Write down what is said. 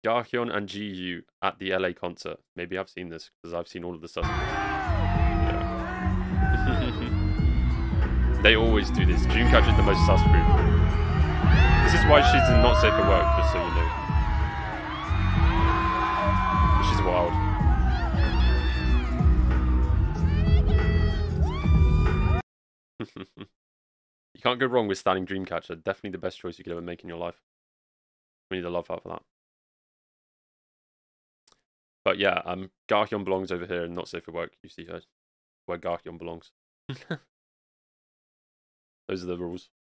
Gahyeon and GU at the LA concert. Maybe I've seen this because I've seen all of the stuff. Yeah. They always do this. Dreamcatcher is the most sus group. This is why she's not safe for work, just so you know. She's wild. You can't go wrong with standing Dreamcatcher. Definitely the best choice you could ever make in your life. We need to love her for that. But yeah, Gahyeon belongs over here and not safe for work. You see her where Gahyeon belongs. Those are the rules.